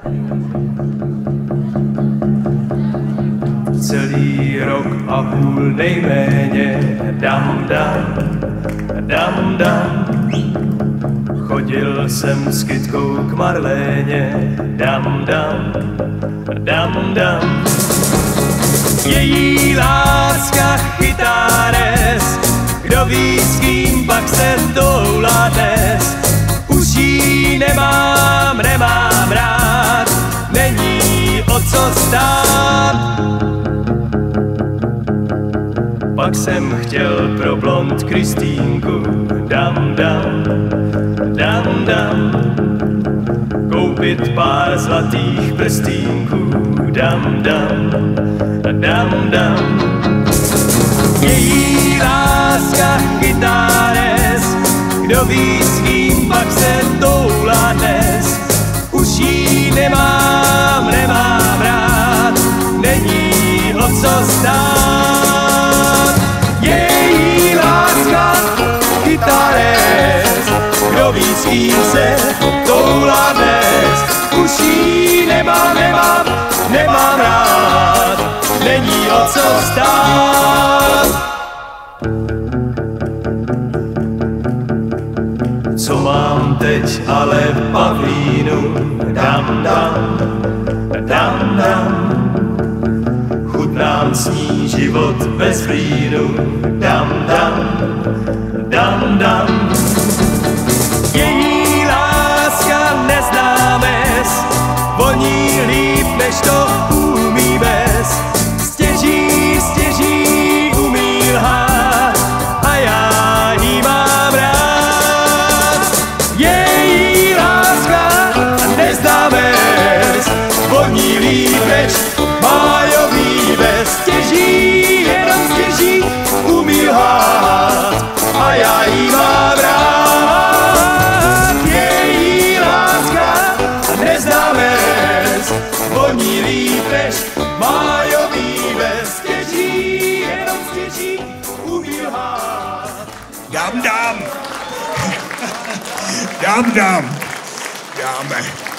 Celý rok a půl nejméně dam, dam, dam, dam. Chodil jsem s kytkou k Marléně, dam, dam, dam, dam. Její láska chytá dnes, kdo ví s kým pak se toulá dnes. Už jí nemám rád, není o co stát. Pak jsem chtěl pro blond Kristýnku, dam, dam, dam, dam. Koupit pár zlatých prstýnků, dam, dam, dam, dam. Její láska chytá dnes, kdo ví s kým pak se toulá dnes. Už jí nemám rád, není o co stát. Její láska chytá dnes, kdo ví s kým se toulá dnes. Už jí nemám rád, není o co stát. Co mám teď ale v pavlínu, dam, dam, dam, dam. Chutnám s ní život bez vínu, dam, dam, dam, dam. Její láska nezná mez, voní líp než to umí bez. Stěží umí lhát a já jí mám rád. Její láska nezná mez, voní líp než májový bez. Jenom stěží umí lhát a já jí mám rád. Její láska nezná mez, voní líp než májový bez. Jenom stěží umí lhát. Dam. Dáme.